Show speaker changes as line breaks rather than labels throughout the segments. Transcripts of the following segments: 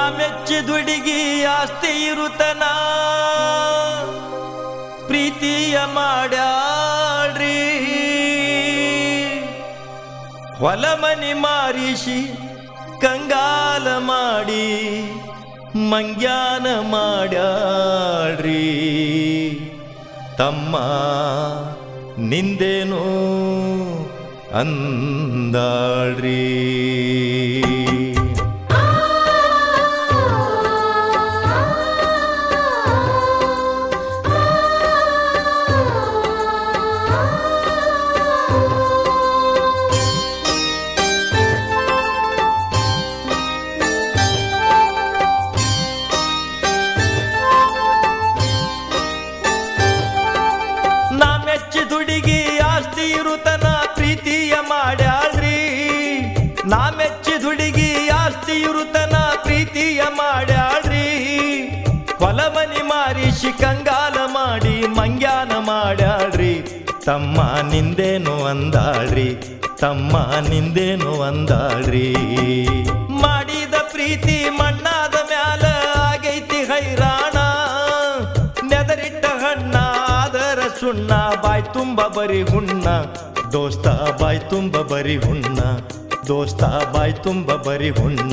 ಮೆಚ್ಚಿದುಡಿಗಿ ಆಸ್ತಿ ಇರುತನ ಪ್ರೀತಿಯ ಮಾಡ್ಯಾಳ್ರಿ ಹೊಲ ಮನಿ ಮಾರಿಸಿ ಕಂಗಾಲ ಮಾಡಿ ಮಂಗ್ಯಾನ ಮಾಡ್ಯಾಳ್ರಿ ತಮ್ಮ ನಿಂದೇನು ಅಂದಾಳ್ರಿ ನಾ ಮೆಚ್ಚಿದ ಹುಡುಗಿ ಆಸ್ತಿ ಇರುತನ ಪ್ರೀತಿಯ ಮಾಡ್ಯಾಳ್ರಿ ಹೊಲ ಮನಿ ಮಾರಿಸಿ ಕಂಗಾಲ ಮಾಡಿ ಮಂಗ್ಯಾನ ಮಾಡ್ಯಾಳ್ರಿ ತಮ್ಮ ನಿಂದೇನು ಅಂದಾಳ್ರಿ ತಮ್ಮ ನಿಂದೇನು ಅಂದಾಳ್ರಿ ಮಾಡಿದ ಪ್ರೀತಿ ಮಣ್ಣಾದ ಮ್ಯಾಲ ಆಗೈತಿ ಹೈರಾಣ ನೆದರಿಟ್ಟ ಹಣ್ಣ ಆದರ ಸುಣ್ಣ ಬಾಯ್ ತುಂಬ ಬರಿ ಹುಣ್ಣ ದೋಸ್ತ ಬಾಯ್ ತುಂಬ ಬರಿ ಹುಣ್ಣ ದೋಸ್ತ ಬಾಯ್ ತುಂಬ ಬರಿ ಹುಣ್ಣ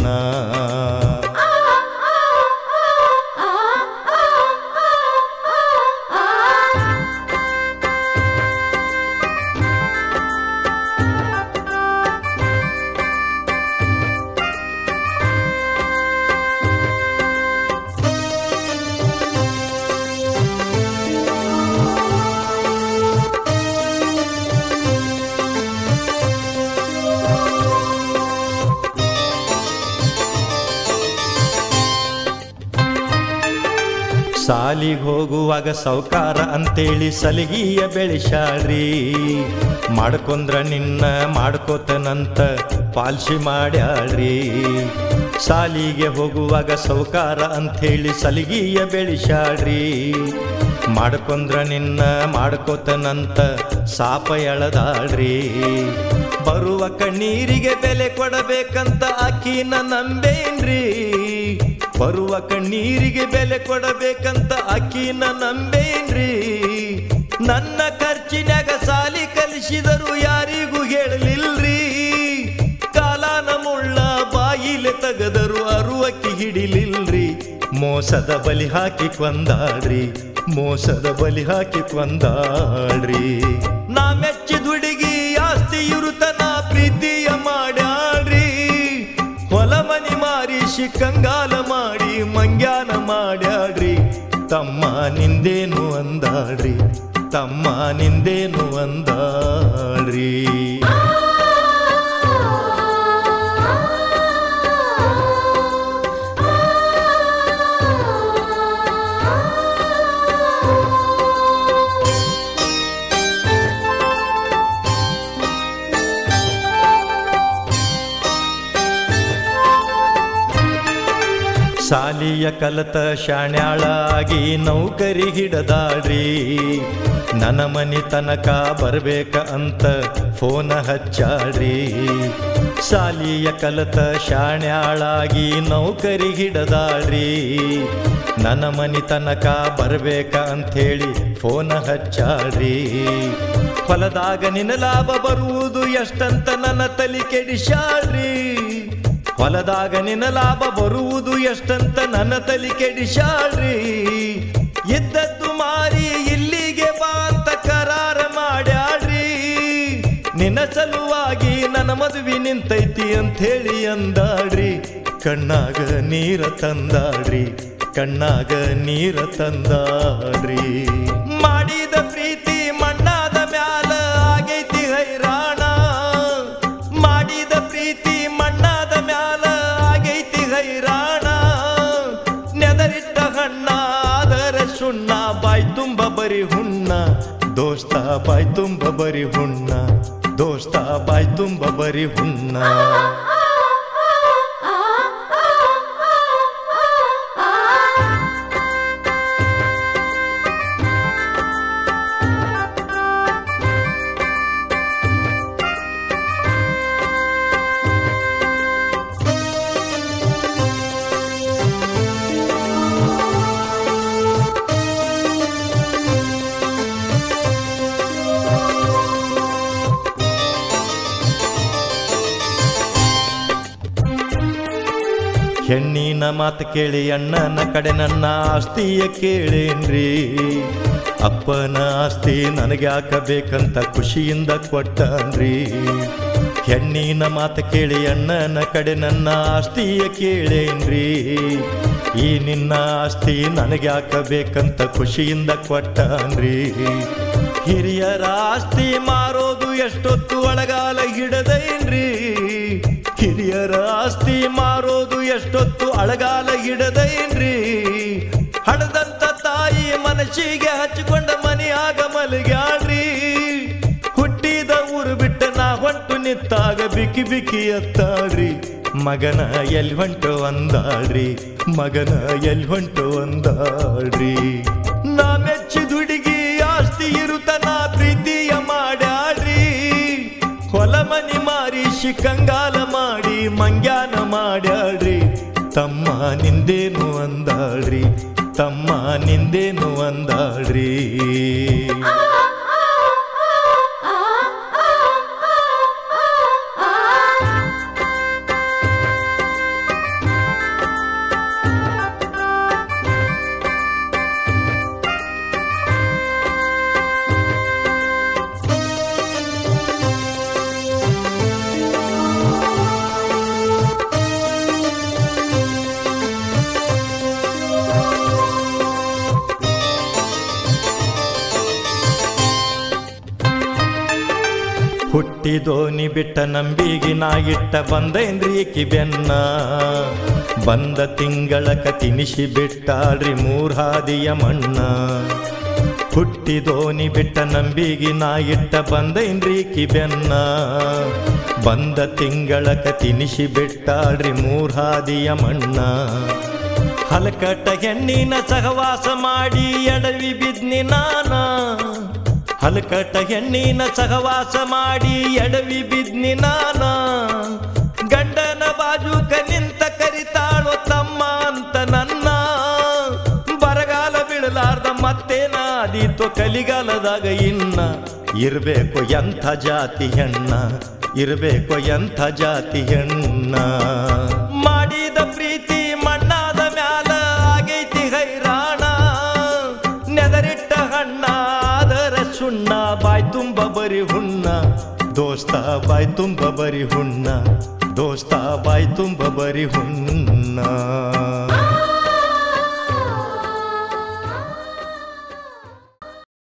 ಸಾಲಿಗೆ ಹೋಗುವಾಗ ಸೌಕಾರ ಅಂತೇಳಿ ಸಲಿಗಿಯ ಬೆಳೆಸಾಳ್ರಿ ಮಾಡ್ಕೊಂಡ್ರ ನಿನ್ನ ಮಾಡ್ಕೋತನಂತ ಪಾಲ್ಸಿ ಮಾಡ್ಯಾಳ್ರಿ ಸಾಲಿಗೆ ಹೋಗುವಾಗ ಸೌಕಾರ ಅಂಥೇಳಿ ಸಲಿಗಿಯ ಬೆಳೆಸಾಳ್ರಿ ಮಾಡ್ಕೊಂಡ್ರ ನಿನ್ನ ಮಾಡ್ಕೋತನಂತ ಸಾಪ ಎಳದಾಳ್ರಿ ಬರುವ ಕಣ್ಣೀರಿಗೆ ಬೆಲೆ ಕೊಡಬೇಕಂತ ಆಕಿನ ನಂಬೇನ್ರಿ ಬರುವ ಕಣ್ಣೀರಿಗೆ ಬೆಲೆ ಕೊಡಬೇಕಂತ ಆಕಿನ ನಂಬೇನ್ರಿ ನನ್ನ ಖರ್ಚಿನಾಗ ಸಾಲಿ ಕಲಿಸಿದರು ಯಾರಿಗೂ ಹೇಳಲಿಲ್ರಿ ಕಾಲಾನ ಮುಳ್ಳ ಬಾಯಿಲೆ ತೆಗೆದರು ಅರುವಕ್ಕಿ ಹಿಡಿಲಿಲ್ರಿ ಮೋಸದ ಬಲಿ ಹಾಕಿ ಕೊಂದಾಡ್ರಿ ಮೋಸದ ಬಲಿ ಹಾಕಿ ಕೊಂದಾಡ್ರಿ ನಾ ಮೆಚ್ಚಿದ ಹುಡುಗಿ ಆಸ್ತಿ ಇರುತನ ಪ್ರೀತಿಯ ಮಾಡ್ಯಾಳ್ರಿ ಹೊಲ ಮನಿ ಮಾರಿಸಿ ಕಂಗಾಲ ಮಾಡಿ ಮಂಗ್ಯಾನ ಮಾಡ್ಯಾಡ್ರಿ ತಮ್ಮ ನಿಂದೇನು ಅಂದಾಡ್ರಿ ತಮ್ಮ ನಿಂದೇನು ಅಂದಾಡ್ರಿ ಸಾಲಿಯ ಕಲತ ಶಾಣ್ಯಾಳಾಗಿ ನೌಕರಿ ಹಿಡದಾಡ್ರಿ ನನ್ನ ಮನಿ ತನಕ ಬರ್ಬೇಕ ಅಂತ ಫೋನ ಹಚ್ಚಾಡ್ರಿ ಸಾಲಿಯ ಕಲತ ಶಾಣ್ಯಾಳಾಗಿ ನೌಕರಿ ಹಿಡದಾಡ್ರಿ ನನ್ನ ಮನಿ ತನಕ ಬರ್ಬೇಕ ಅಂಥೇಳಿ ಫೋನ ಹಚ್ಚಾಡ್ರಿ ಹೊಲದಾಗ ನಿನ್ನ ಲಾಭ ಬರುವುದು ಎಷ್ಟಂತ ನನ್ನ ತಲಿ ಕೆಡಿಸಾಡ್ರಿ ಹೊಲದಾಗ ನಿನ್ನ ಲಾಭ ಬರುವುದು ಎಷ್ಟಂತ ನನ್ನ ತಲಿ ಕೆಡಿಸಾಳ್ರಿ ಇದ್ದದ್ದು ಮಾರಿ ಇಲ್ಲಿಗೆ ಬಾ ಅಂತ ಕರಾರ ಮಾಡ್ಯಾಳ್ರಿ ನಿನ್ನ ಸಲುವಾಗಿ ನನ್ನ ಮದುವೆ ನಿಂತೈತಿ ಅಂಥೇಳಿ ಅಂದಾಡ್ರಿ ಕಣ್ಣಾಗ ನೀರ ತಂದಾಡ್ರಿ ಕಣ್ಣಾಗ ನೀರ ತಂದಾಡ್ರಿ ಮಾಡಿದ ಪ್ರೀತಿ ಮಣ್ಣಾದ ಮ್ಯಾಲ ಆಗೈತಿ ಹೈರಾಣ ಮಾಡಿದ ಪ್ರೀತಿ ಮಣ್ಣಾದ ಮ್ಯಾಲ ಆಗೈತಿ ಹೈರಾಣ ನೆದರಿಟ್ಟ ಹಣ್ಣ ಆದರ ಸುಣ್ಣ ಬಾಯ್ ತುಂಬ ಬರಿ ಹುಣ್ಣ ದೋಸ್ತ ಬಾಯ್ ತುಂಬ ಬರಿ ಹುಣ್ಣ ದೋಸ್ತ ಬಾಯ್ ತುಂಬ ಬರಿ ಹುಣ್ಣ ಹೆಣ್ಣಿನ ಮಾತು ಕೇಳಿ ಅಣ್ಣನ ಕಡೆ ನನ್ನ ಆಸ್ತಿಯ ಕೇಳೇನ್ರಿ. ಅಪ್ಪನ ಆಸ್ತಿ ನನಗ್ಯಾಕ ಬೇಕಂತ ಖುಷಿಯಿಂದ ಕೊಟ್ಟನ್ರಿ. ಹೆಣ್ಣಿನ ಮಾತು ಕೇಳಿ ಅಣ್ಣನ ಕಡೆ ನನ್ನ ಆಸ್ತಿಯ ಕೇಳೇನ್ರಿ. ಈ ನಿನ್ನ ಆಸ್ತಿ ನನಗ್ಯಾಕ ಬೇಕಂತ ಖುಷಿಯಿಂದ ಕೊಟ್ಟನ್ರಿ. ಹಿರಿಯರ ಆಸ್ತಿ ಮಾರೋದು ಎಷ್ಟೊತ್ತು ಒಳಗಾಲ ಹಿಡದೈನ್ರಿ. ಹಿರಿಯರ ಆಸ್ತಿ ಮಾರೋದು ಎಷ್ಟೊತ್ತು ಅಳಗಾಲ ಹಿಡದೈನ್ರಿ. ಹಣದಂತ ತಾಯಿ ಮನಸ್ಸಿಗೆ ಹಚ್ಚಿಕೊಂಡ ಮನೆಯಾಗ ಮಲಗ್ಯಾಳ್ರಿ. ಹುಟ್ಟಿದ ಊರು ಬಿಟ್ಟ ನಾ ಹೊಂಟು ನಿತ್ತಾಗ ಬಿಕ್ಕಿ ಬಿಕ್ಕಿ ಎತ್ತಾಳ್ರಿ. ಮಗನ ಎಲ್ ಹೊಂಟು ಅಂದಾಳ್ರಿ. ಮಗನ ಎಲ್ ಹೊಂಟು ಅಂದಾಳ್ರಿ. ನಾ ಮೆಚ್ಚಿದ ಹುಡುಗಿ ಆಸ್ತಿ ಇರುತ್ತನ ಪ್ರೀತಿಯ ಮಾಡ್ಯಾಳ್ರಿ. ಹೊಲ ಮನಿ ಮಾರಿ ಶಿಕಂಗಾಲ ಮಾಡಿ ಮಂಗ್ಯಾನ ಮಾಡ್ಯಾಳ್ರಿ. ತಮ್ಮ ನಿಂದೇನು ಅಂದಾಳ್ರಿ. ತಮ್ಮ ನಿಂದೇನು ಅಂದಾಳ್ರಿ. ಹುಟ್ಟಿದೋನಿ ಬಿಟ್ಟ ನಂಬಿಗಿ ನಾ ಇಟ್ಟ ಬಂದೈನ್ರಿ ಕಿಬೆನ್ನ. ಬಂದ ತಿಂಗಳಕ ತಿನಿಸಿ ಬಿಟ್ಟಾಳ್ರಿ ಮೂರ್ಹಾದಿಯ ಮಣ್ಣ. ಹುಟ್ಟಿದೋನಿ ಬಿಟ್ಟ ನಂಬಿಗಿ ನಾ ಇಟ್ಟ ಬಂದೈನ್ರಿ ಕಿಬೆನ್ನ. ಬಂದ ತಿಂಗಳಕ ತಿನಿಸಿ ಬಿಟ್ಟಾಳ್ರಿ ಮೂರ್ಹಾದಿಯ ಮಣ್ಣ. ಹಲಕಟ್ಟ ಹೆಣ್ಣಿನ ಸಹವಾಸ ಮಾಡಿ ಎಡವಿ ಬಿದ್ನಿ ನಾನ. ಹಲಕಟ್ಟ ಹೆಣ್ಣಿನ ಸಹವಾಸ ಮಾಡಿ ಎಡವಿ ಬಿದ್ನಿ ನಾನ. ಗಂಡನ ಬಾಜುಕ ನಿಂತ ಕರಿತಾಳೋ ತಮ್ಮ ಅಂತ ನನ್ನ. ಬರಗಾಲ ಬೀಳಲಾರ್ದ ಮತ್ತೇನಾದೀತೋ ಕಲಿಗಾಲದಾಗ ಇನ್ನ. ಇರ್ಬೇಕು ಎಂಥ ಜಾತಿ ಹೆಣ್ಣ. ಇರ್ಬೇಕು ಎಂಥ ಜಾತಿ ಹೆಣ್ಣ. ಮಾಡಿದ ಪ್ರೀತಿ ಮಣ್ಣಾದ ಮ್ಯಾಲ ಆಗೈತಿ ಹೈರಾಣ. ನೆದರಿಟ್ಟ ಹಣ್ಣ ಸುಣ್ಣ ಬಾಯ್ ತುಂಬ ಬರಿ ಹುಣ್ಣ. ದೋಸ್ತ ಬಾಯ್ ತುಂಬ ಬರಿ ಹುಣ್ಣ. ದೋಸ್ತ ಬಾಯ್ ತುಂಬ ಬರಿ ಹುಣ್ಣ.